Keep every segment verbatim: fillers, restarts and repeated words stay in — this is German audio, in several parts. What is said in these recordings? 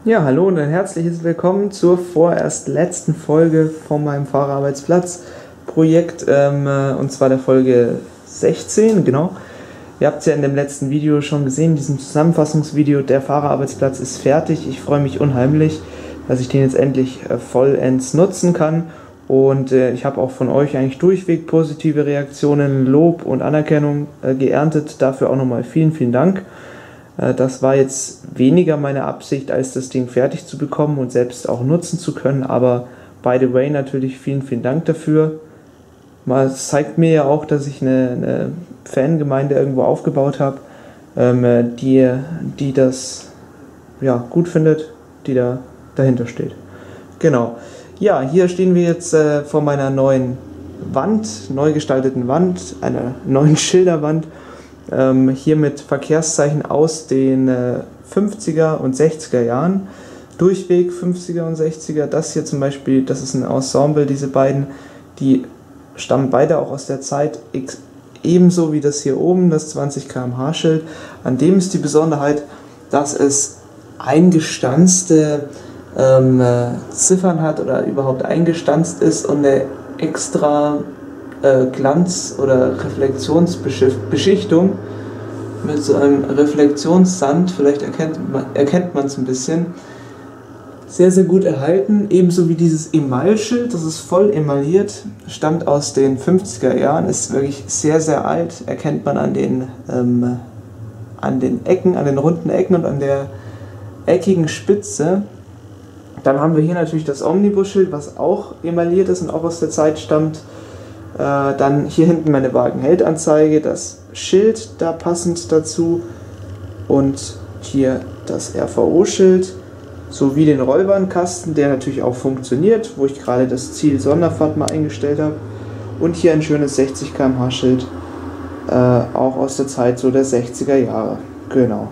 Ja, hallo und ein herzliches Willkommen zur vorerst letzten Folge von meinem Fahrerarbeitsplatz-Projekt, ähm, und zwar der Folge sechzehn, genau. Ihr habt es ja in dem letzten Video schon gesehen, in diesem Zusammenfassungsvideo, der Fahrerarbeitsplatz ist fertig. Ich freue mich unheimlich, dass ich den jetzt endlich äh, vollends nutzen kann. Und äh, ich habe auch von euch eigentlich durchweg positive Reaktionen, Lob und Anerkennung äh, geerntet. Dafür auch nochmal vielen, vielen Dank. Äh, das war jetzt weniger meine Absicht, als das Ding fertig zu bekommen und selbst auch nutzen zu können. Aber by the way, natürlich vielen, vielen Dank dafür. Es zeigt mir ja auch, dass ich eine, eine Fangemeinde irgendwo aufgebaut habe, ähm, die, die das ja, gut findet, die da dahinter steht. Genau. Ja, hier stehen wir jetzt äh, vor meiner neuen Wand, neu gestalteten Wand, einer neuen Schilderwand, ähm, hier mit Verkehrszeichen aus den äh, fünfziger und sechziger Jahren, durchweg fünfziger und sechziger. Das hier zum Beispiel, das ist ein Ensemble, diese beiden, die stammen beide auch aus der Zeit, ebenso wie das hier oben, das zwanzig Kilometer pro Stunde Schild. An dem ist die Besonderheit, dass es eingestanzte ähm, äh, Ziffern hat oder überhaupt eingestanzt ist und eine extra äh, Glanz- oder Reflexionsbeschichtung mit so einem Reflektionssand, vielleicht erkennt man erkennt man es ein bisschen, sehr, sehr gut erhalten, ebenso wie dieses Emaillschild, das ist voll emailliert, stammt aus den fünfziger Jahren, ist wirklich sehr, sehr alt, erkennt man an den, ähm, an den Ecken, an den runden Ecken und an der eckigen Spitze. Dann haben wir hier natürlich das Omnibusschild, was auch emailliert ist und auch aus der Zeit stammt. Äh, dann hier hinten meine Wagenheld-Anzeige, das Schild da passend dazu und hier das R V O-Schild. Sowie den Rollbahnkasten, der natürlich auch funktioniert, wo ich gerade das Ziel Sonderfahrt mal eingestellt habe. Und hier ein schönes sechzig Kilometer pro Stunde Schild, äh, auch aus der Zeit so der sechziger Jahre. Genau.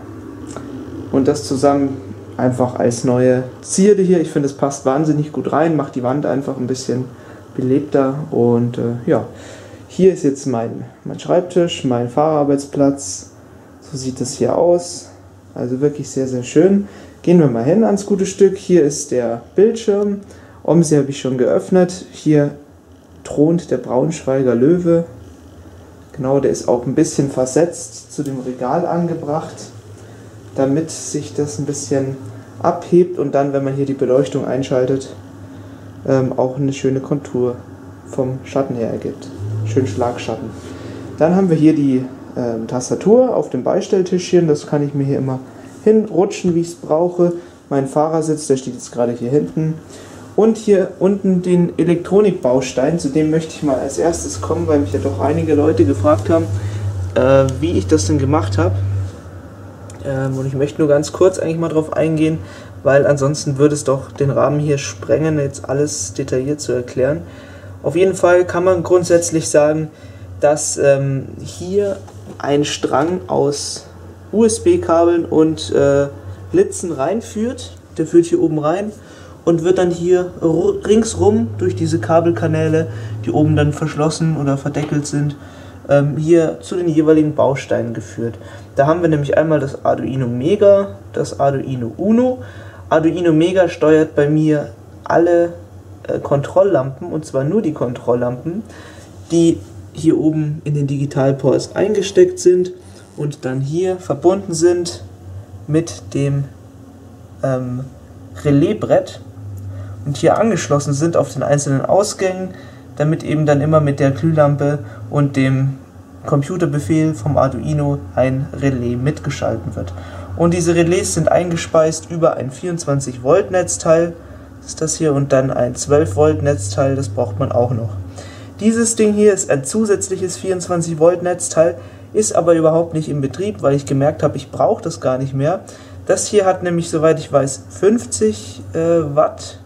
Und das zusammen einfach als neue Zierde hier. Ich finde, es passt wahnsinnig gut rein, macht die Wand einfach ein bisschen belebter. Und äh, ja, hier ist jetzt mein, mein Schreibtisch, mein Fahrerarbeitsplatz. So sieht es hier aus. Also wirklich sehr, sehr schön. Gehen wir mal hin ans gute Stück. Hier ist der Bildschirm. OMSI habe ich schon geöffnet. Hier thront der Braunschweiger Löwe. Genau, der ist auch ein bisschen versetzt zu dem Regal angebracht, damit sich das ein bisschen abhebt und dann, wenn man hier die Beleuchtung einschaltet, ähm, auch eine schöne Kontur vom Schatten her ergibt. Schön Schlagschatten. Dann haben wir hier die ähm, Tastatur auf dem Beistelltischchen. Das kann ich mir hier immer hinrutschen, wie ich es brauche. Mein Fahrersitz, der steht jetzt gerade hier hinten. Und hier unten den Elektronikbaustein, zu dem möchte ich mal als erstes kommen, weil mich ja doch einige Leute gefragt haben, äh, wie ich das denn gemacht habe. Ähm, und ich möchte nur ganz kurz eigentlich mal drauf eingehen, weil ansonsten würde es doch den Rahmen hier sprengen, jetzt alles detailliert zu erklären. Auf jeden Fall kann man grundsätzlich sagen, dass ähm, hier ein Strang aus U S B-Kabeln und äh, Litzen reinführt. Der führt hier oben rein und wird dann hier ringsrum durch diese Kabelkanäle, die oben dann verschlossen oder verdeckelt sind, ähm, hier zu den jeweiligen Bausteinen geführt. Da haben wir nämlich einmal das Arduino Mega, das Arduino Uno. Arduino Mega steuert bei mir alle äh, Kontrolllampen, und zwar nur die Kontrolllampen, die hier oben in den Digitalports eingesteckt sind und dann hier verbunden sind mit dem ähm, Relaisbrett und hier angeschlossen sind auf den einzelnen Ausgängen, damit eben dann immer mit der Glühlampe und dem Computerbefehl vom Arduino ein Relais mitgeschalten wird. Und diese Relais sind eingespeist über ein vierundzwanzig Volt Netzteil, das ist das hier, und dann ein zwölf Volt Netzteil, das braucht man auch noch. Dieses Ding hier ist ein zusätzliches vierundzwanzig Volt Netzteil, ist aber überhaupt nicht in Betrieb, weil ich gemerkt habe, ich brauche das gar nicht mehr. Das hier hat nämlich, soweit ich weiß, fünfzig äh, Watt.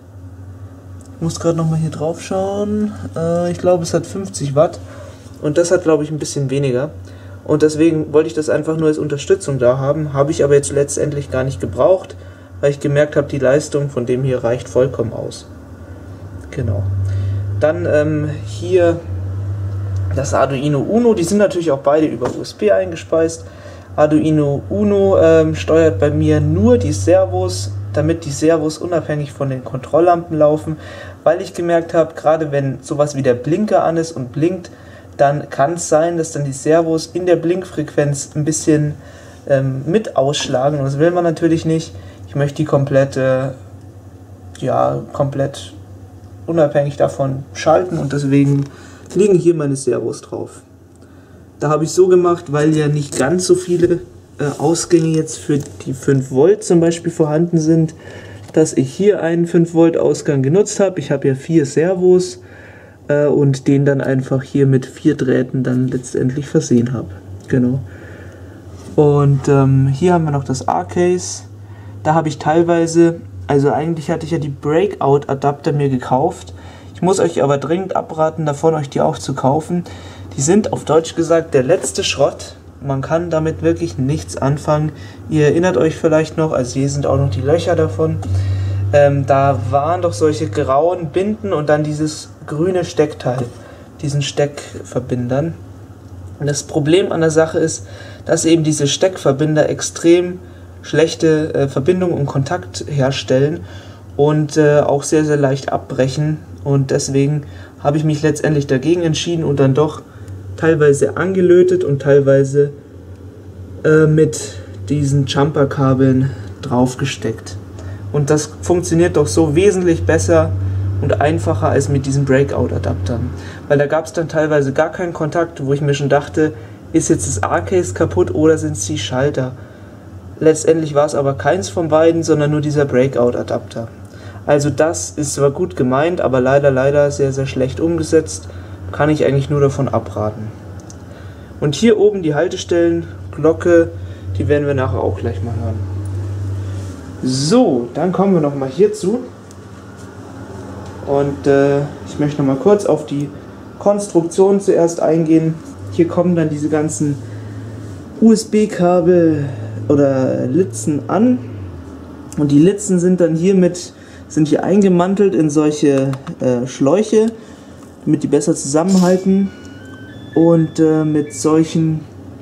Ich muss gerade nochmal hier drauf schauen. Äh, ich glaube, es hat fünfzig Watt. Und das hat, glaube ich, ein bisschen weniger. Und deswegen wollte ich das einfach nur als Unterstützung da haben. Habe ich aber jetzt letztendlich gar nicht gebraucht, weil ich gemerkt habe, die Leistung von dem hier reicht vollkommen aus. Genau. Dann ähm, hier das Arduino Uno. Die sind natürlich auch beide über U S B eingespeist. Arduino Uno ähm, steuert bei mir nur die Servos, damit die Servos unabhängig von den Kontrolllampen laufen, weil ich gemerkt habe, gerade wenn sowas wie der Blinker an ist und blinkt, dann kann es sein, dass dann die Servos in der Blinkfrequenz ein bisschen ähm, mit ausschlagen, und das will man natürlich nicht. Ich möchte die komplette, ja, komplett unabhängig davon schalten, und deswegen liegen hier meine Servos drauf. Da habe ich so gemacht, weil ja nicht ganz so viele äh, Ausgänge jetzt für die fünf Volt zum Beispiel vorhanden sind, dass ich hier einen fünf Volt Ausgang genutzt habe. Ich habe ja vier Servos äh, und den dann einfach hier mit vier Drähten dann letztendlich versehen habe. Genau. Und ähm, hier haben wir noch das R-Case. Da habe ich teilweise, also eigentlich hatte ich ja die Breakout-Adapter mir gekauft. Ich muss euch aber dringend abraten, davon euch die auch zu kaufen. Die sind auf Deutsch gesagt der letzte Schrott. Man kann damit wirklich nichts anfangen. Ihr erinnert euch vielleicht noch, also hier sind auch noch die Löcher davon. Ähm, da waren doch solche grauen Binden und dann dieses grüne Steckteil, diesen Steckverbindern. Und das Problem an der Sache ist, dass eben diese Steckverbinder extrem schlechte äh, Verbindung und Kontakt herstellen und äh, auch sehr, sehr leicht abbrechen. Und deswegen habe ich mich letztendlich dagegen entschieden und dann doch teilweise angelötet und teilweise äh, mit diesen Jumper-Kabeln draufgesteckt. Und das funktioniert doch so wesentlich besser und einfacher als mit diesen Breakout-Adaptern. Weil da gab es dann teilweise gar keinen Kontakt, wo ich mir schon dachte, ist jetzt das R-Case kaputt oder sind es die Schalter? Letztendlich war es aber keins von beiden, sondern nur dieser Breakout-Adapter. Also das ist zwar gut gemeint, aber leider, leider sehr, sehr schlecht umgesetzt. Kann ich eigentlich nur davon abraten. Und hier oben die Haltestellen, Glocke, die werden wir nachher auch gleich mal hören. So, dann kommen wir noch mal hierzu. Und äh, ich möchte noch mal kurz auf die Konstruktion zuerst eingehen. Hier kommen dann diese ganzen U S B-Kabel oder Litzen an. Und die Litzen sind dann hier mit, sind hier eingemantelt in solche äh, Schläuche, damit die besser zusammenhalten, und äh, mit solchen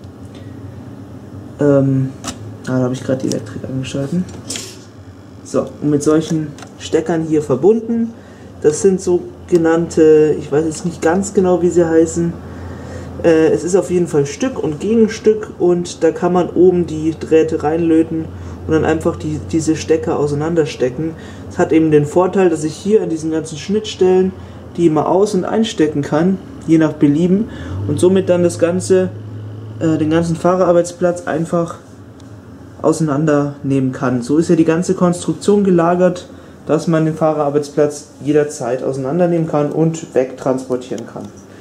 ähm, ah, da habe ich gerade die Elektrik angeschalten. So, und mit solchen Steckern hier verbunden. Das sind sogenannte, ich weiß jetzt nicht ganz genau, wie sie heißen. Äh, es ist auf jeden Fall Stück und Gegenstück, und da kann man oben die Drähte reinlöten und dann einfach die, diese Stecker auseinanderstecken. Es hat eben den Vorteil, dass ich hier an diesen ganzen Schnittstellen die immer aus- und einstecken kann, je nach Belieben, und somit dann das ganze, äh, den ganzen Fahrerarbeitsplatz einfach auseinandernehmen kann. So ist ja die ganze Konstruktion gelagert, dass man den Fahrerarbeitsplatz jederzeit auseinandernehmen kann und wegtransportieren kann.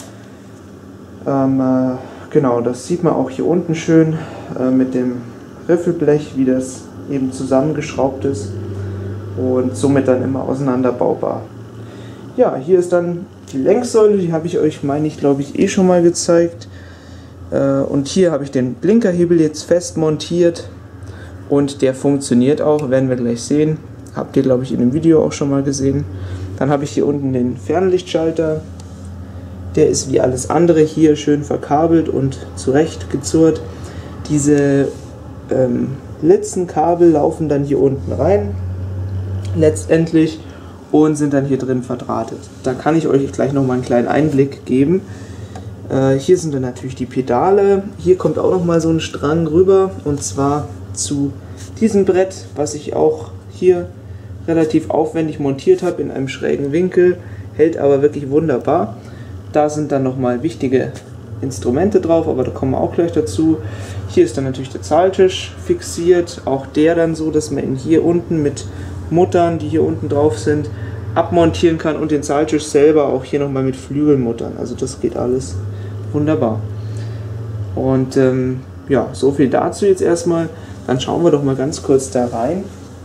Ähm, äh, genau, das sieht man auch hier unten schön äh, mit dem Riffelblech, wie das eben zusammengeschraubt ist und somit dann immer auseinanderbaubar. Ja, hier ist dann die Lenksäule, die habe ich euch, meine ich, glaube ich, eh schon mal gezeigt. Äh, und hier habe ich den Blinkerhebel jetzt fest montiert, und der funktioniert auch, werden wir gleich sehen. Habt ihr, glaube ich, in dem Video auch schon mal gesehen. Dann habe ich hier unten den Fernlichtschalter. Der ist wie alles andere hier schön verkabelt und zurechtgezurrt. Diese ähm, Litzenkabel laufen dann hier unten rein, letztendlich, und sind dann hier drin verdrahtet. Da kann ich euch gleich noch mal einen kleinen Einblick geben. Äh, hier sind dann natürlich die Pedale. Hier kommt auch noch mal so ein Strang rüber, und zwar zu diesem Brett, was ich auch hier relativ aufwendig montiert habe in einem schrägen Winkel, hält aber wirklich wunderbar. Da sind dann nochmal wichtige Instrumente drauf, aber da kommen wir auch gleich dazu. Hier ist dann natürlich der Zahltisch fixiert, auch der dann so, dass man ihn hier unten mit Muttern, die hier unten drauf sind, abmontieren kann, und den Zahltisch selber auch hier nochmal mit Flügelmuttern. Also das geht alles wunderbar. Und ähm, ja, so viel dazu jetzt erstmal. Dann schauen wir doch mal ganz kurz da rein.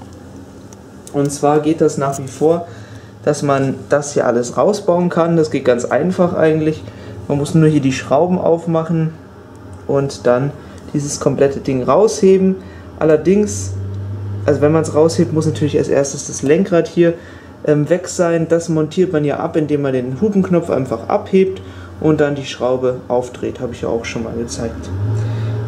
Und zwar geht das nach wie vor, dass man das hier alles rausbauen kann. Das geht ganz einfach eigentlich. Man muss nur hier die Schrauben aufmachen und dann dieses komplette Ding rausheben. Allerdings, also wenn man es raushebt, muss natürlich als erstes das Lenkrad hier ähm, weg sein. Das montiert man ja ab, indem man den Hupenknopf einfach abhebt und dann die Schraube aufdreht. Habe ich ja auch schon mal gezeigt.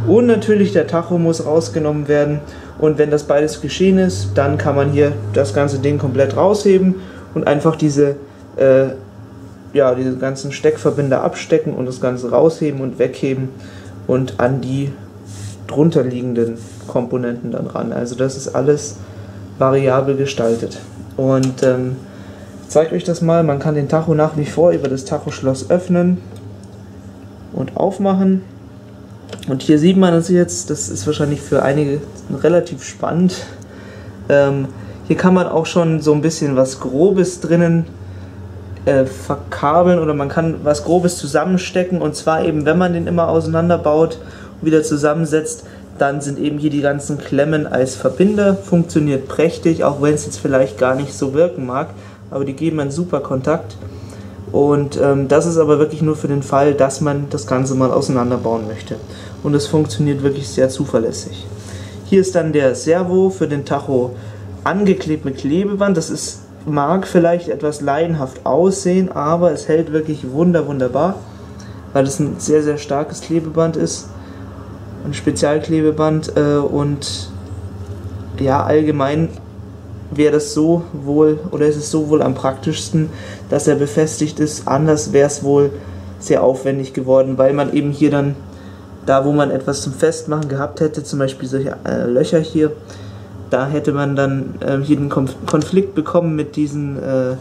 Und natürlich der Tacho muss rausgenommen werden. Und wenn das beides geschehen ist, dann kann man hier das ganze Ding komplett rausheben und einfach diese, äh, ja, diese ganzen Steckverbinder abstecken und das Ganze rausheben und wegheben und an die drunter liegenden Komponenten dann ran. Also das ist alles variabel gestaltet. Und ähm, ich zeige euch das mal. Man kann den Tacho nach wie vor über das Tachoschloss öffnen und aufmachen. Und hier sieht man es jetzt, das ist wahrscheinlich für einige relativ spannend. Ähm, hier kann man auch schon so ein bisschen was Grobes drinnen äh, verkabeln oder man kann was Grobes zusammenstecken. Und zwar eben, wenn man den immer auseinanderbaut und wieder zusammensetzt, dann sind eben hier die ganzen Klemmen als Verbinder. Funktioniert prächtig, auch wenn es jetzt vielleicht gar nicht so wirken mag. Aber die geben einen super Kontakt. Und ähm, das ist aber wirklich nur für den Fall, dass man das Ganze mal auseinanderbauen möchte. Und es funktioniert wirklich sehr zuverlässig. Hier ist dann der Servo für den Tacho angeklebt mit Klebeband. Das ist, mag vielleicht etwas laienhaft aussehen, aber es hält wirklich wunder wunderbar, weil es ein sehr sehr starkes Klebeband ist. Ein Spezialklebeband äh, und ja, allgemein wäre das so wohl, oder ist es so wohl am praktischsten, dass er befestigt ist. Anders wäre es wohl sehr aufwendig geworden, weil man eben hier dann, da wo man etwas zum Festmachen gehabt hätte, zum Beispiel solche äh, Löcher hier, da hätte man dann äh, hier den Konf Konflikt bekommen mit diesen äh,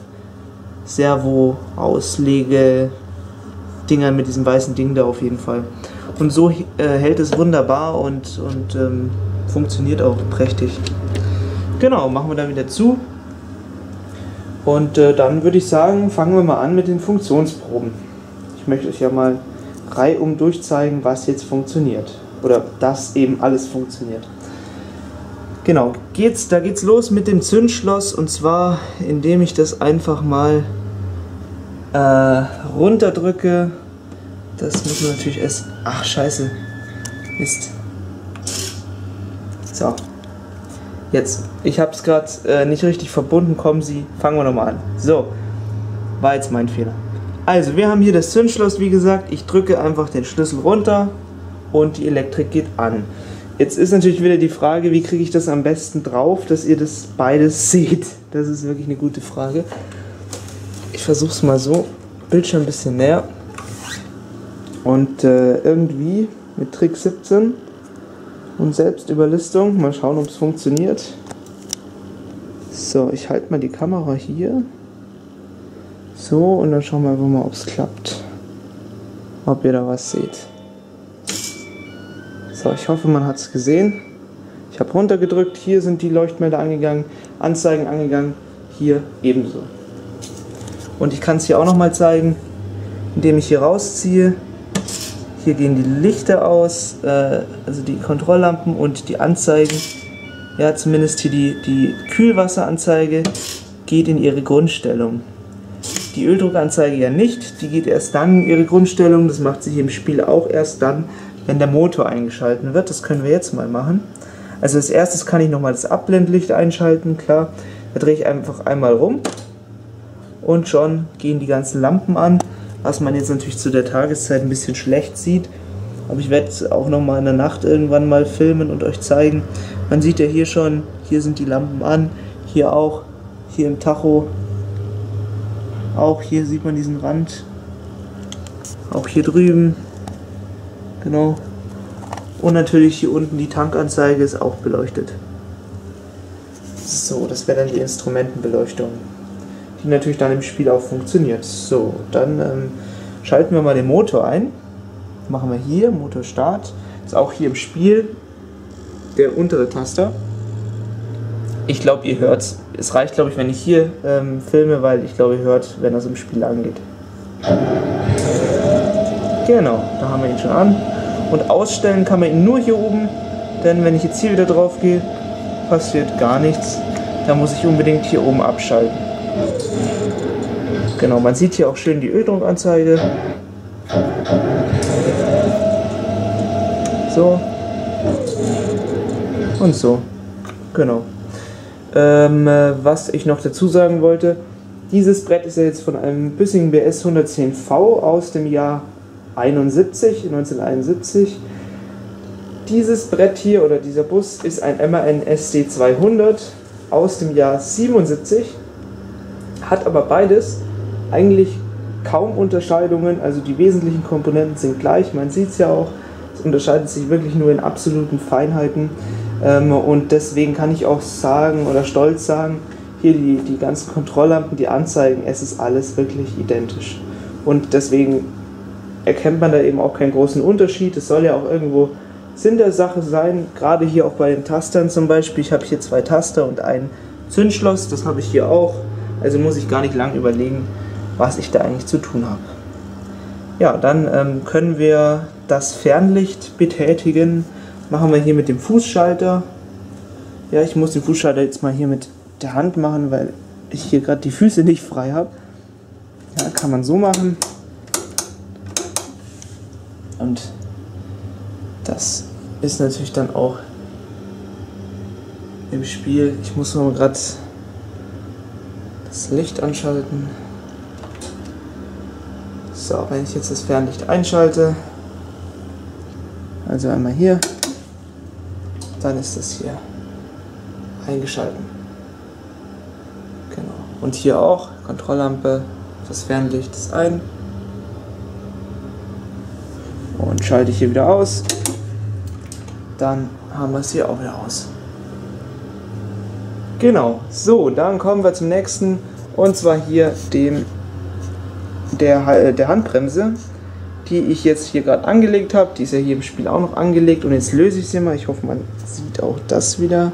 Servo-Auslege-Dingern, mit diesem weißen Ding da auf jeden Fall. Und so äh, hält es wunderbar und, und ähm, funktioniert auch prächtig. Genau, machen wir dann wieder zu. Und äh, dann würde ich sagen, fangen wir mal an mit den Funktionsproben. Ich möchte euch ja mal reihum durchzeigen, was jetzt funktioniert. Oder dass eben alles funktioniert. Genau, geht's, da geht's los mit dem Zündschloss. Und zwar, indem ich das einfach mal äh, runterdrücke. Das muss man natürlich erst... Ach, scheiße. Mist. So. Jetzt, ich habe es gerade äh, nicht richtig verbunden, kommen Sie, fangen wir nochmal an. So, war jetzt mein Fehler. Also, wir haben hier das Zündschloss, wie gesagt, ich drücke einfach den Schlüssel runter und die Elektrik geht an. Jetzt ist natürlich wieder die Frage, wie kriege ich das am besten drauf, dass ihr das beides seht. Das ist wirklich eine gute Frage. Ich versuche es mal so, Bildschirm ein bisschen näher. Und äh, irgendwie mit Trick siebzehn und Selbstüberlistung, mal schauen, ob es funktioniert. So, ich halte mal die Kamera hier. So, und dann schauen wir einfach mal, ob es klappt. Ob ihr da was seht. So, ich hoffe, man hat es gesehen. Ich habe runtergedrückt, hier sind die Leuchtmelder angegangen, Anzeigen angegangen, hier ebenso. Und ich kann es hier auch nochmal zeigen, indem ich hier rausziehe. Hier gehen die Lichter aus, äh, also die Kontrolllampen und die Anzeigen. Ja, zumindest hier die, die Kühlwasseranzeige geht in ihre Grundstellung. Die Öldruckanzeige ja nicht, die geht erst dann in ihre Grundstellung. Das macht sie hier im Spiel auch erst dann, wenn der Motor eingeschalten wird. Das können wir jetzt mal machen. Also als erstes kann ich nochmal das Abblendlicht einschalten, klar. Da drehe ich einfach einmal rum und schon gehen die ganzen Lampen an. Was man jetzt natürlich zu der Tageszeit ein bisschen schlecht sieht. Aber ich werde es auch nochmal in der Nacht irgendwann mal filmen und euch zeigen. Man sieht ja hier schon, hier sind die Lampen an. Hier auch, hier im Tacho. Auch hier sieht man diesen Rand. Auch hier drüben. Genau. Und natürlich hier unten die Tankanzeige ist auch beleuchtet. So, das wäre dann die Instrumentenbeleuchtung, die natürlich dann im Spiel auch funktioniert. So, dann ähm, schalten wir mal den Motor ein. Machen wir hier, Motor Start. Ist auch hier im Spiel der untere Taster. Ich glaube, ihr hört es. Es reicht, glaube ich, wenn ich hier ähm, filme, weil ich glaube, ihr hört, wenn das im Spiel angeht. Genau, da haben wir ihn schon an. Und ausstellen kann man ihn nur hier oben, denn wenn ich jetzt hier wieder drauf gehe, passiert gar nichts. Da muss ich unbedingt hier oben abschalten. Genau, man sieht hier auch schön die Öldruckanzeige. So. Und so. Genau. Ähm, was ich noch dazu sagen wollte, dieses Brett ist ja jetzt von einem Büssing B S hundertzehn V aus dem Jahr einundsiebzig, neunzehnhunderteinundsiebzig. dieses Brett hier oder dieser Bus ist ein M A N S D zweihundert aus dem Jahr siebenundsiebzig, hat aber beides eigentlich kaum Unterscheidungen, also die wesentlichen Komponenten sind gleich, man sieht es ja auch, es unterscheidet sich wirklich nur in absoluten Feinheiten, ähm, und deswegen kann ich auch sagen oder stolz sagen, hier die, die ganzen Kontrolllampen, die Anzeigen, es ist alles wirklich identisch und deswegen erkennt man da eben auch keinen großen Unterschied. Es soll ja auch irgendwo Sinn der Sache sein, gerade hier auch bei den Tastern zum Beispiel. Ich habe hier zwei Taster und ein Zündschloss, das habe ich hier auch, also muss ich gar nicht lang überlegen, was ich da eigentlich zu tun habe. Ja, dann ähm, können wir das Fernlicht betätigen. Machen wir hier mit dem Fußschalter. Ja, ich muss den Fußschalter jetzt mal hier mit der Hand machen, weil ich hier gerade die Füße nicht frei habe. Ja, kann man so machen. Und das ist natürlich dann auch im Spiel. Ich muss mal gerade das Licht anschalten. So, wenn ich jetzt das Fernlicht einschalte, also einmal hier, dann ist das hier eingeschalten. Genau. Und hier auch, Kontrolllampe, das Fernlicht ist ein. Und schalte ich hier wieder aus, dann haben wir es hier auch wieder aus. Genau, so, dann kommen wir zum nächsten, und zwar hier dem der, der Handbremse, die ich jetzt hier gerade angelegt habe. Die ist ja hier im Spiel auch noch angelegt und jetzt löse ich sie mal. Ich hoffe, man sieht auch das wieder.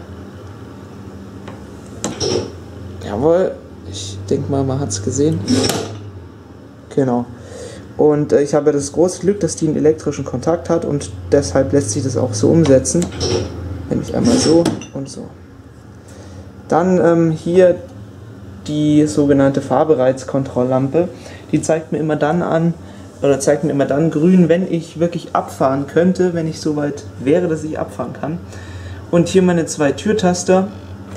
Jawohl, ich denke mal, man hat es gesehen. Genau. Und äh, ich habe das große Glück, dass die einen elektrischen Kontakt hat und deshalb lässt sich das auch so umsetzen. Nämlich einmal so und so. Dann ähm, hier die sogenannte Fahrbereitskontrolllampe. Die zeigt mir immer dann an, oder zeigt mir immer dann grün, wenn ich wirklich abfahren könnte, wenn ich soweit wäre, dass ich abfahren kann. Und hier meine zwei Türtaster.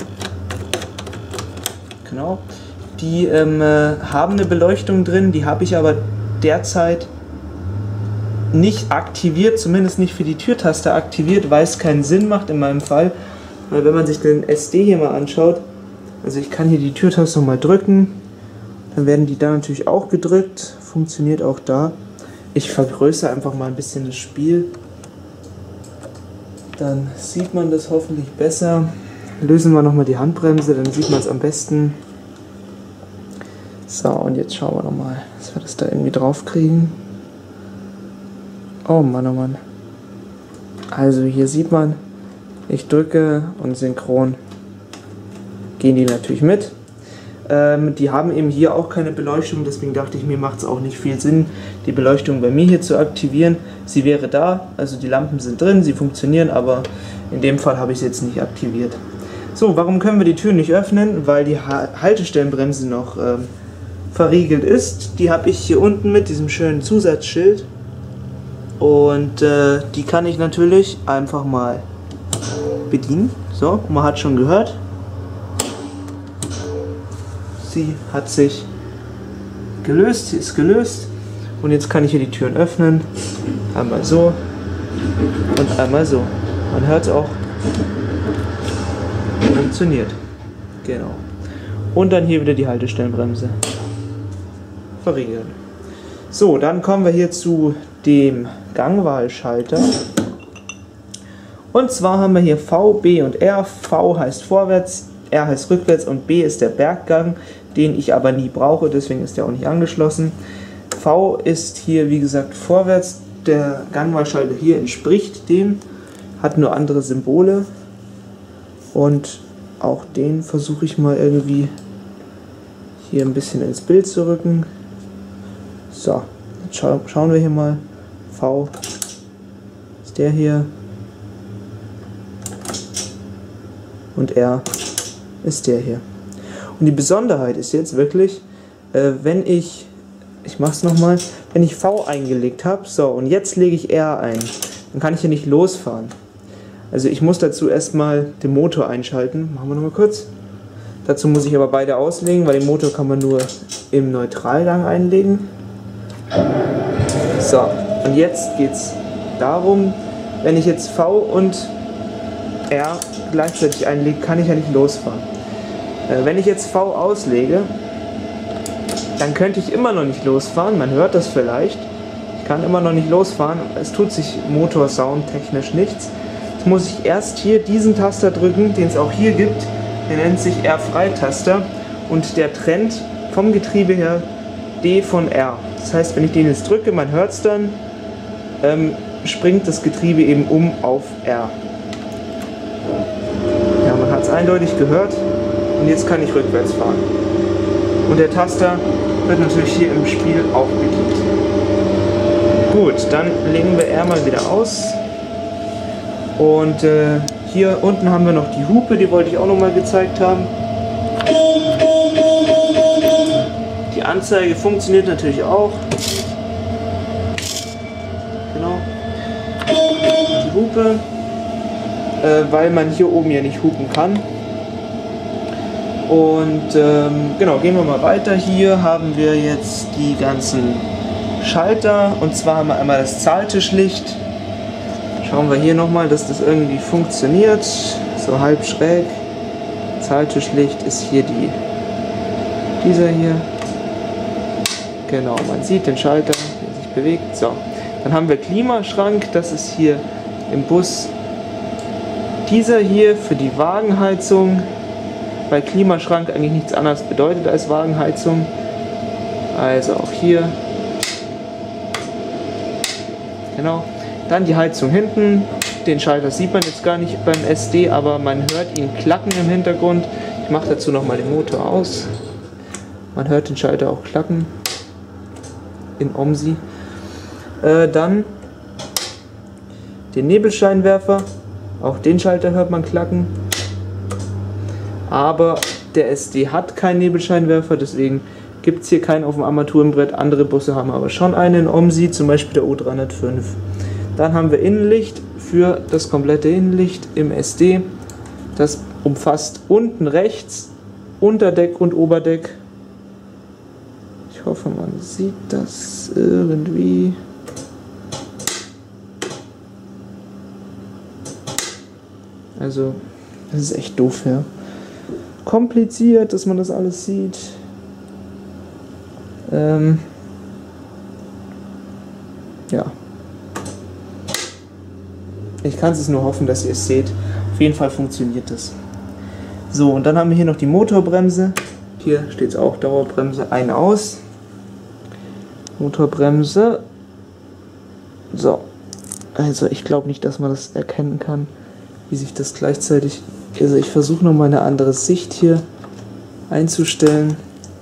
Genau. Die ähm, äh, haben eine Beleuchtung drin, die habe ich aber derzeit nicht aktiviert, zumindest nicht für die Türtaste aktiviert, weil es keinen Sinn macht in meinem Fall. Weil wenn man sich den S D hier mal anschaut, also ich kann hier die Türtaste noch mal drücken, dann werden die da natürlich auch gedrückt, funktioniert auch da. Ich vergrößere einfach mal ein bisschen das Spiel, dann sieht man das hoffentlich besser. Lösen wir nochmal die Handbremse, dann sieht man es am besten. So, und jetzt schauen wir nochmal, dass wir das da irgendwie drauf kriegen. Oh Mann, oh Mann. Also hier sieht man, ich drücke und synchron gehen die natürlich mit. Ähm, die haben eben hier auch keine Beleuchtung, deswegen dachte ich mir, macht es auch nicht viel Sinn, die Beleuchtung bei mir hier zu aktivieren. Sie wäre da, also die Lampen sind drin, sie funktionieren, aber in dem Fall habe ich sie jetzt nicht aktiviert. So, warum können wir die Tür nicht öffnen? Weil die Haltestellenbremse noch ähm, verriegelt ist. Die habe ich hier unten mit diesem schönen Zusatzschild. Und äh, die kann ich natürlich einfach mal bedienen. So, man hat schon gehört. Sie hat sich gelöst, sie ist gelöst. Und jetzt kann ich hier die Türen öffnen. Einmal so und einmal so. Man hört es auch. Funktioniert. Genau. Und dann hier wieder die Haltestellenbremse. Verriegeln. So, dann kommen wir hier zu dem Gangwahlschalter. Und zwar haben wir hier V, B und R. V heißt vorwärts, R heißt rückwärts und B ist der Berggang, den ich aber nie brauche, deswegen ist der auch nicht angeschlossen. V ist hier wie gesagt vorwärts, der Gangwahlschalter hier entspricht dem, hat nur andere Symbole und auch den versuche ich mal irgendwie hier ein bisschen ins Bild zu rücken. So, jetzt scha schauen wir hier mal. V ist der hier und R ist der hier. Und die Besonderheit ist jetzt wirklich, äh, wenn ich, ich mache es nochmal, wenn ich V eingelegt habe, so und jetzt lege ich R ein, dann kann ich hier nicht losfahren. Also ich muss dazu erstmal den Motor einschalten. Machen wir nochmal kurz. Dazu muss ich aber beide auslegen, weil den Motor kann man nur im Neutralgang einlegen. So, und jetzt geht es darum, wenn ich jetzt V und R gleichzeitig einlege, kann ich ja nicht losfahren. Äh, wenn ich jetzt V auslege, dann könnte ich immer noch nicht losfahren, man hört das vielleicht. Ich kann immer noch nicht losfahren, es tut sich Motorsound technisch nichts. Jetzt muss ich erst hier diesen Taster drücken, den es auch hier gibt, der nennt sich R-Freitaster und der trennt vom Getriebe her D von R. Das heißt, wenn ich den jetzt drücke, man hört es dann, ähm, springt das Getriebe eben um auf R. Ja, man hat es eindeutig gehört und jetzt kann ich rückwärts fahren. Und der Taster wird natürlich hier im Spiel auch bedient. Gut, dann legen wir R mal wieder aus. Und äh, hier unten haben wir noch die Hupe, die wollte ich auch noch mal gezeigt haben. Die Anzeige funktioniert natürlich auch. Genau. Die Hupe, äh, weil man hier oben ja nicht hupen kann. Und ähm, genau, gehen wir mal weiter. Hier haben wir jetzt die ganzen Schalter. Und zwar haben wir einmal das Zahltischlicht. Schauen wir hier nochmal, dass das irgendwie funktioniert. So halb schräg. Zahltischlicht ist hier die, dieser hier. Genau, man sieht den Schalter, der sich bewegt. So, dann haben wir Klimaschrank. Das ist hier im Bus dieser hier für die Wagenheizung. Weil Klimaschrank eigentlich nichts anderes bedeutet als Wagenheizung. Also auch hier. Genau. Dann die Heizung hinten. Den Schalter sieht man jetzt gar nicht beim S D, aber man hört ihn klacken im Hintergrund. Ich mache dazu nochmal den Motor aus. Man hört den Schalter auch klacken. In OMSI. Äh, dann den Nebelscheinwerfer. Auch den Schalter hört man klacken. Aber der S D hat keinen Nebelscheinwerfer, deswegen gibt es hier keinen auf dem Armaturenbrett. Andere Busse haben aber schon einen in OMSI, zum Beispiel der O dreihundertfünf. Dann haben wir Innenlicht für das komplette Innenlicht im S D. Das umfasst unten rechts Unterdeck und Oberdeck. Ich hoffe, man sieht das irgendwie. Also, das ist echt doof, ja. Kompliziert, dass man das alles sieht. Ähm, ja. Ich kann es nur hoffen, dass ihr es seht. Auf jeden Fall funktioniert das. So, und dann haben wir hier noch die Motorbremse. Hier steht es auch, Dauerbremse ein aus. Motorbremse. So. Also ich glaube nicht, dass man das erkennen kann, wie sich das gleichzeitig... Also ich versuche noch mal eine andere Sicht hier einzustellen.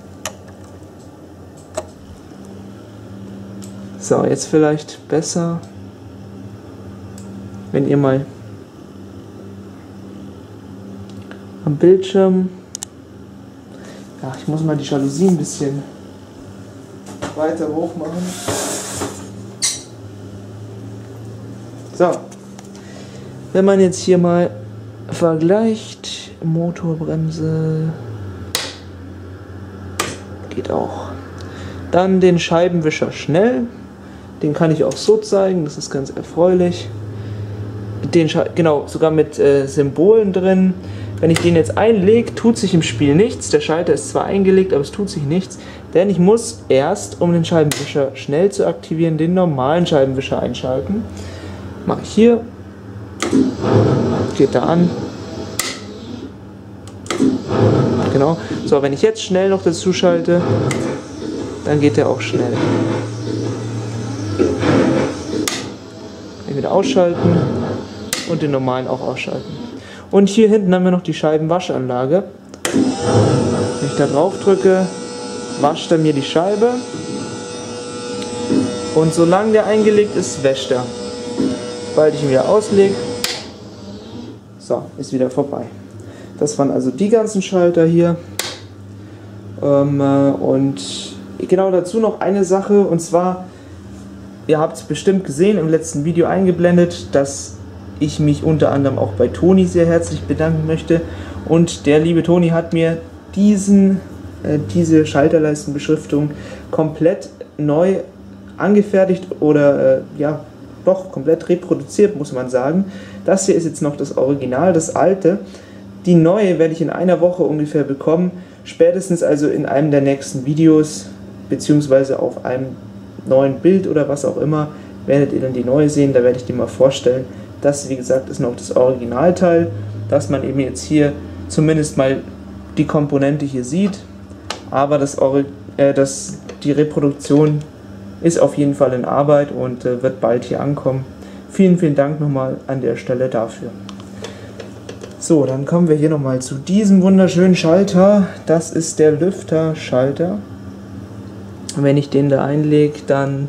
So, jetzt vielleicht besser, wenn ihr mal am Bildschirm... Ja, ich muss mal die Jalousie ein bisschen weiter hoch machen. So, wenn man jetzt hier mal vergleicht, Motorbremse geht auch. Dann den Scheibenwischer schnell, den kann ich auch so zeigen, das ist ganz erfreulich. Den Sche genau, sogar mit äh, Symbolen drin. Wenn ich den jetzt einlege, tut sich im Spiel nichts. Der Schalter ist zwar eingelegt, aber es tut sich nichts, denn ich muss erst, um den Scheibenwischer schnell zu aktivieren, den normalen Scheibenwischer einschalten. Mache ich hier. Geht da an. Genau. So, wenn ich jetzt schnell noch dazu schalte, dann geht der auch schnell. Wieder ausschalten und den normalen auch ausschalten. Und hier hinten haben wir noch die Scheibenwaschanlage. Wenn ich da drauf drücke, wascht er mir die Scheibe. Und solange der eingelegt ist, wäscht er. Sobald ich ihn wieder auslege, so, ist wieder vorbei. Das waren also die ganzen Schalter hier. Ähm, und genau dazu noch eine Sache, und zwar, ihr habt es bestimmt gesehen, im letzten Video eingeblendet, dass ich mich unter anderem auch bei Toni sehr herzlich bedanken möchte. Und der liebe Toni hat mir diesen, äh, diese Schalterleistenbeschriftung komplett neu angefertigt oder äh, ja, doch komplett reproduziert, muss man sagen. Das hier ist jetzt noch das Original, das alte. Die neue werde ich in einer Woche ungefähr bekommen, spätestens also in einem der nächsten Videos, beziehungsweise auf einem neuen Bild oder was auch immer, werdet ihr dann die neue sehen, da werde ich die mal vorstellen. Das, wie gesagt, ist noch das Originalteil, dass man eben jetzt hier zumindest mal die Komponente hier sieht, aber das, äh, das, die Reproduktion ist auf jeden Fall in Arbeit und äh, wird bald hier ankommen. Vielen, vielen Dank nochmal an der Stelle dafür. So, dann kommen wir hier nochmal zu diesem wunderschönen Schalter. Das ist der Lüfter-Schalter. Wenn ich den da einlege, dann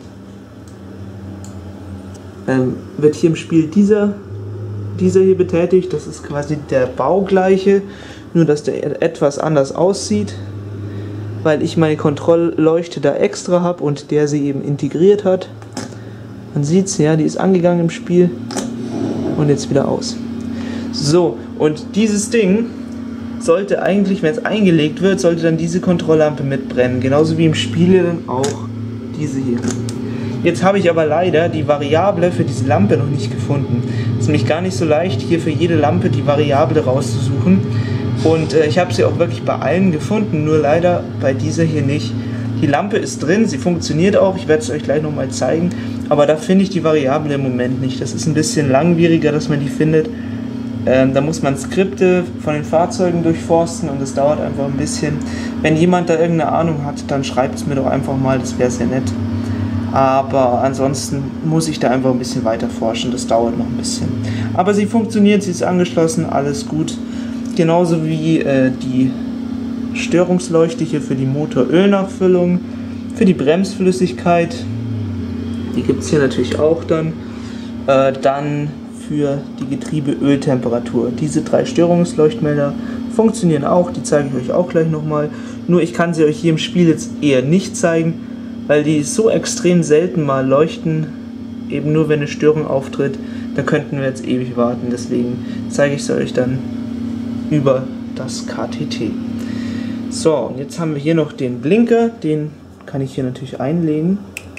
ähm, wird hier im Spiel dieser, dieser hier betätigt. Das ist quasi der baugleiche, nur dass der etwas anders aussieht, weil ich meine Kontrollleuchte da extra habe und der sie eben integriert hat. Man sieht es, ja, die ist angegangen im Spiel und jetzt wieder aus. So, und dieses Ding sollte eigentlich, wenn es eingelegt wird, sollte dann diese Kontrolllampe mitbrennen, genauso wie im Spiel dann auch diese hier. Jetzt habe ich aber leider die Variable für diese Lampe noch nicht gefunden. Es ist nämlich gar nicht so leicht, hier für jede Lampe die Variable rauszusuchen. Und äh, ich habe sie auch wirklich bei allen gefunden, nur leider bei dieser hier nicht. Die Lampe ist drin, sie funktioniert auch, ich werde es euch gleich nochmal zeigen, aber da finde ich die Variable im Moment nicht. Das ist ein bisschen langwieriger, dass man die findet. Ähm, da muss man Skripte von den Fahrzeugen durchforsten und das dauert einfach ein bisschen. Wenn jemand da irgendeine Ahnung hat, dann schreibt es mir doch einfach mal, das wäre sehr nett. Aber ansonsten muss ich da einfach ein bisschen weiter forschen, das dauert noch ein bisschen. Aber sie funktioniert, sie ist angeschlossen, alles gut. Genauso wie äh, die Störungsleuchte hier für die Motorölnachfüllung, für die Bremsflüssigkeit, die gibt es hier natürlich auch dann. Äh, dann für die Getriebeöltemperatur. Diese drei Störungsleuchtmelder funktionieren auch, die zeige ich euch auch gleich nochmal. Nur ich kann sie euch hier im Spiel jetzt eher nicht zeigen, weil die so extrem selten mal leuchten, eben nur wenn eine Störung auftritt, da könnten wir jetzt ewig warten, deswegen zeige ich sie euch dann über das K T T. So, und jetzt haben wir hier noch den Blinker, den kann ich hier natürlich einlegen.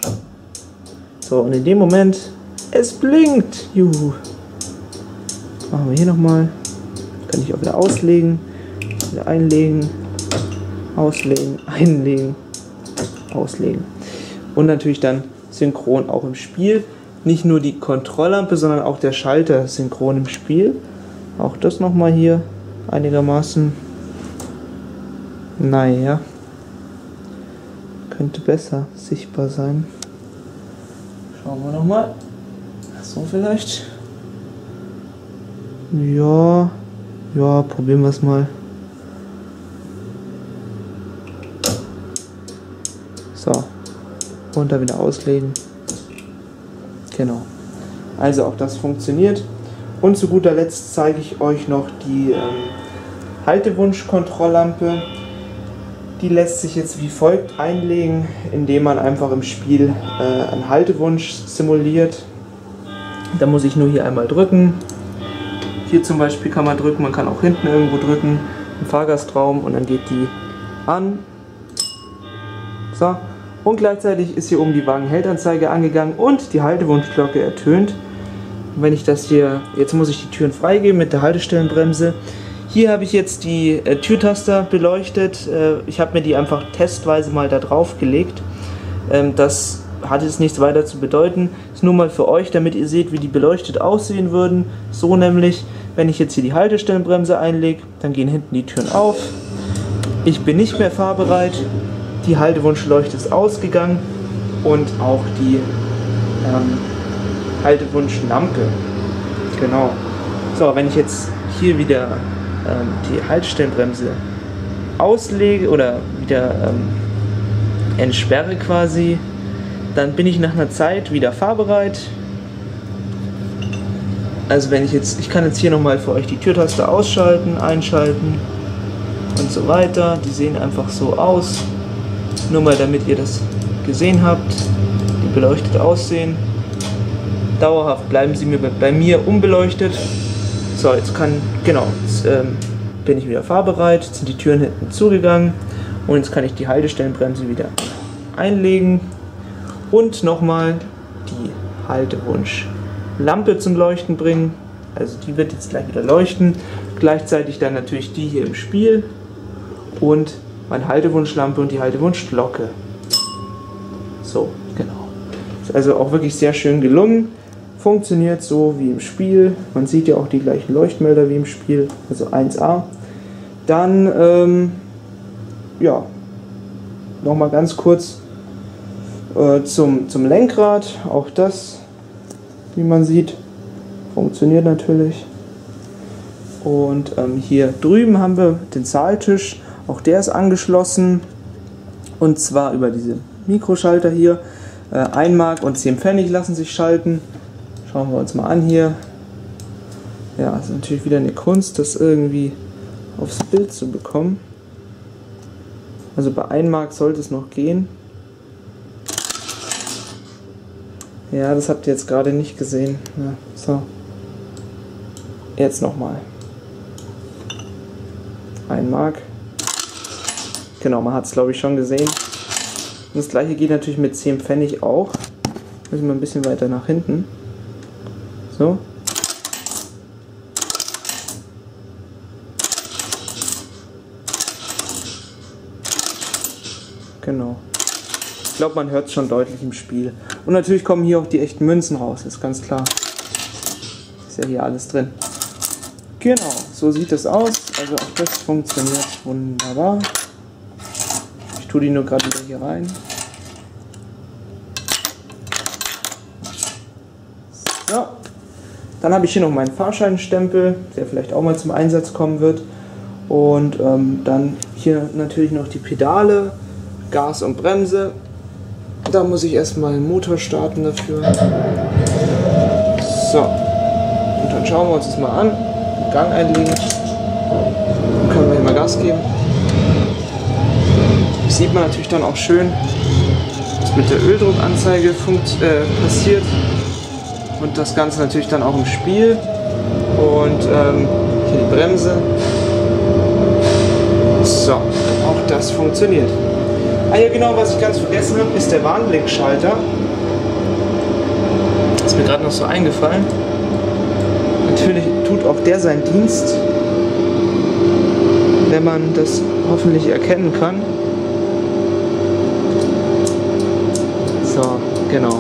So, und in dem Moment, es blinkt, juhu. Machen wir hier nochmal, kann ich auch wieder auslegen, wieder einlegen, auslegen, einlegen, auslegen. Und natürlich dann synchron auch im Spiel. Nicht nur die Kontrolllampe, sondern auch der Schalter synchron im Spiel. Auch das nochmal hier einigermaßen. Naja, könnte besser sichtbar sein. Schauen wir nochmal. So vielleicht. Ja, ja, probieren wir es mal. So, runter wieder auslegen. Genau. Also auch das funktioniert. Und zu guter Letzt zeige ich euch noch die ähm, Haltewunsch-Kontrolllampe. Die lässt sich jetzt wie folgt einlegen, indem man einfach im Spiel äh, einen Haltewunsch simuliert. Da muss ich nur hier einmal drücken. Hier zum Beispiel kann man drücken, man kann auch hinten irgendwo drücken, im Fahrgastraum, und dann geht die an. So. Und gleichzeitig ist hier oben die Wagenhältanzeige angegangen und die Haltewunschglocke ertönt. Und wenn ich das hier, jetzt muss ich die Türen freigeben mit der Haltestellenbremse. Hier habe ich jetzt die äh, Türtaster beleuchtet. Äh, ich habe mir die einfach testweise mal da drauf gelegt. Ähm, das hat jetzt nichts weiter zu bedeuten. Ist nur mal für euch, damit ihr seht, wie die beleuchtet aussehen würden. So nämlich, wenn ich jetzt hier die Haltestellenbremse einlege, dann gehen hinten die Türen auf. Ich bin nicht mehr fahrbereit. Die Haltewunschleuchte ist ausgegangen und auch die ähm, Haltewunschlampe. Genau. So, wenn ich jetzt hier wieder ähm, die Haltestellenbremse auslege oder wieder ähm, entsperre quasi, dann bin ich nach einer Zeit wieder fahrbereit. Also wenn ich jetzt, ich kann jetzt hier nochmal für euch die Türtaste ausschalten, einschalten und so weiter. Die sehen einfach so aus. Nur mal damit ihr das gesehen habt, die beleuchtet aussehen. Dauerhaft bleiben sie mir bei, bei mir unbeleuchtet. So, jetzt kann, genau, jetzt ähm, bin ich wieder fahrbereit, jetzt sind die Türen hinten zugegangen und jetzt kann ich die Haltestellenbremse wieder einlegen und nochmal die Haltewunsch Lampe zum Leuchten bringen. Also die wird jetzt gleich wieder leuchten. Gleichzeitig dann natürlich die hier im Spiel und meine Haltewunschlampe und die Haltewunschglocke. So, genau. Ist also auch wirklich sehr schön gelungen. Funktioniert so wie im Spiel. Man sieht ja auch die gleichen Leuchtmelder wie im Spiel, also eins A. Dann, ähm, ja, nochmal ganz kurz äh, zum, zum Lenkrad. Auch das, wie man sieht, funktioniert natürlich. Und ähm, hier drüben haben wir den Zahltisch. Auch der ist angeschlossen. Und zwar über diese Mikroschalter hier. Äh, ein Mark und zehn Pfennig lassen sich schalten. Schauen wir uns mal an hier. Ja, ist natürlich wieder eine Kunst, das irgendwie aufs Bild zu bekommen. Also bei ein Mark sollte es noch gehen. Ja, das habt ihr jetzt gerade nicht gesehen. Ja, so. Jetzt nochmal. ein Mark. Genau, man hat es glaube ich schon gesehen. Und das gleiche geht natürlich mit zehn Pfennig auch. Müssen wir ein bisschen weiter nach hinten. So. Genau. Ich glaube, man hört es schon deutlich im Spiel. Und natürlich kommen hier auch die echten Münzen raus, ist ganz klar. Ist ja hier alles drin. Genau, so sieht es aus. Also auch das funktioniert wunderbar. Ich tue die nur gerade wieder hier rein. So. Dann habe ich hier noch meinen Fahrscheinstempel, der vielleicht auch mal zum Einsatz kommen wird. Und ähm, dann hier natürlich noch die Pedale, Gas und Bremse. Da muss ich erstmal den Motor starten dafür. So. Und dann schauen wir uns das mal an. Den Gang einlegen. Dann können wir hier mal Gas geben. Das sieht man natürlich dann auch schön, was mit der Öldruckanzeige äh, passiert. Und das Ganze natürlich dann auch im Spiel. Und ähm, hier die Bremse. So, auch das funktioniert. Ah ja, genau, was ich ganz vergessen habe, ist der Warnblinkschalter. Ist mir gerade noch so eingefallen. Natürlich tut auch der seinen Dienst, wenn man das hoffentlich erkennen kann. So, genau.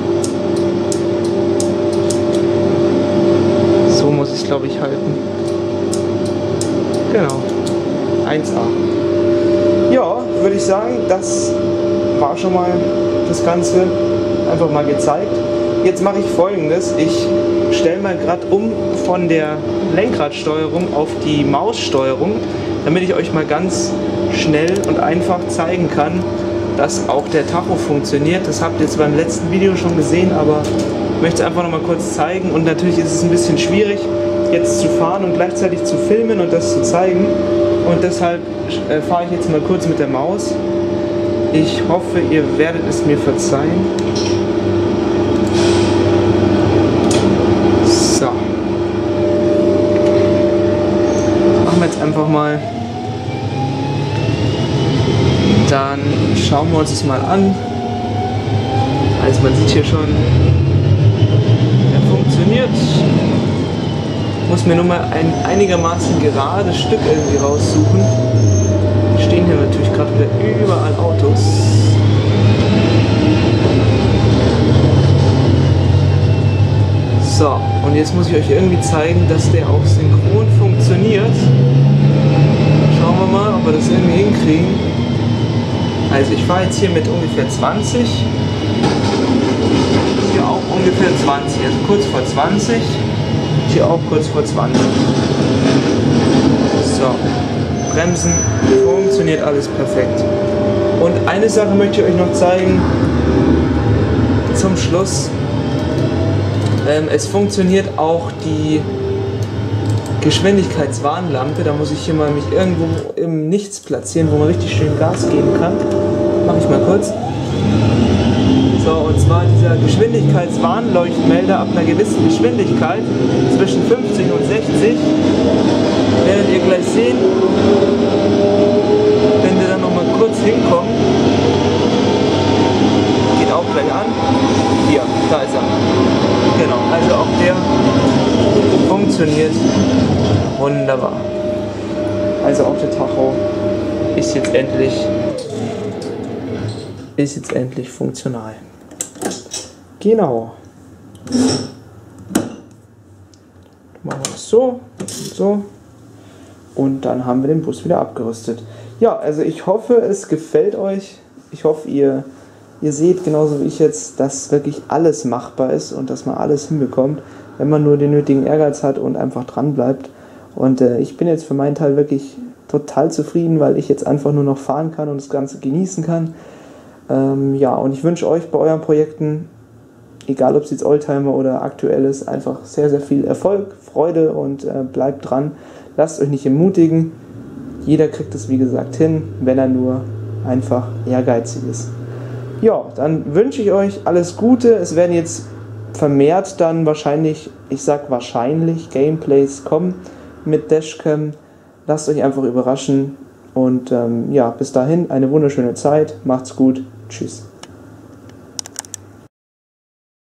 So muss ich es, glaube ich, halten. Genau. eins A. Ja, würde ich sagen, das war schon mal das Ganze einfach mal gezeigt. Jetzt mache ich Folgendes. Ich stelle mal gerade um von der Lenkradsteuerung auf die Maussteuerung, damit ich euch mal ganz schnell und einfach zeigen kann, dass auch der Tacho funktioniert. Das habt ihr jetzt beim letzten Video schon gesehen, aber ich möchte es einfach noch mal kurz zeigen. Und natürlich ist es ein bisschen schwierig, jetzt zu fahren und gleichzeitig zu filmen und das zu zeigen. Und deshalb äh, fahre ich jetzt mal kurz mit der Maus. Ich hoffe, ihr werdet es mir verzeihen. So. Machen wir jetzt einfach mal. Dann schauen wir uns das mal an. Also man sieht hier schon, der funktioniert. Ich muss mir nur mal ein einigermaßen gerades Stück irgendwie raussuchen. Wir stehen hier natürlich gerade wieder überall Autos. So, und jetzt muss ich euch irgendwie zeigen, dass der auch synchron funktioniert. Schauen wir mal, ob wir das irgendwie hinkriegen. Also ich fahre jetzt hier mit ungefähr zwanzig. Hier auch ungefähr zwanzig, also kurz vor zwanzig. Hier auch kurz vor zwanzig. So, Bremsen, funktioniert alles perfekt. Und eine Sache möchte ich euch noch zeigen zum Schluss. Ähm, es funktioniert auch die Geschwindigkeitswarnlampe. Da muss ich hier mal mich irgendwo im Nichts platzieren, wo man richtig schön Gas geben kann. Mache ich mal kurz. So, und zwar dieser Geschwindigkeitswarnleuchtmelder ab einer gewissen Geschwindigkeit zwischen fünfzig und sechzig werdet ihr gleich sehen, wenn wir dann noch mal kurz hinkommen. Geht auch gleich an. Hier, da ist er. funktioniert. Wunderbar. Also auch der Tacho ist jetzt endlich ist jetzt endlich funktional. Genau. Machen wir das so und so. Und dann haben wir den Bus wieder abgerüstet. Ja, also ich hoffe, es gefällt euch. Ich hoffe, ihr, ihr seht genauso wie ich jetzt, dass wirklich alles machbar ist und dass man alles hinbekommt, wenn man nur den nötigen Ehrgeiz hat und einfach dran bleibt. Und äh, ich bin jetzt für meinen Teil wirklich total zufrieden, weil ich jetzt einfach nur noch fahren kann und das Ganze genießen kann. Ähm, ja, und ich wünsche euch bei euren Projekten, egal ob es jetzt Oldtimer oder aktuell ist, einfach sehr, sehr viel Erfolg, Freude und äh, bleibt dran. Lasst euch nicht entmutigen. Jeder kriegt es, wie gesagt, hin, wenn er nur einfach ehrgeizig ist. Ja, dann wünsche ich euch alles Gute. Es werden jetzt vermehrt dann wahrscheinlich, ich sag wahrscheinlich, Gameplays kommen mit Dashcam. Lasst euch einfach überraschen und ähm, ja, bis dahin eine wunderschöne Zeit. Macht's gut. Tschüss.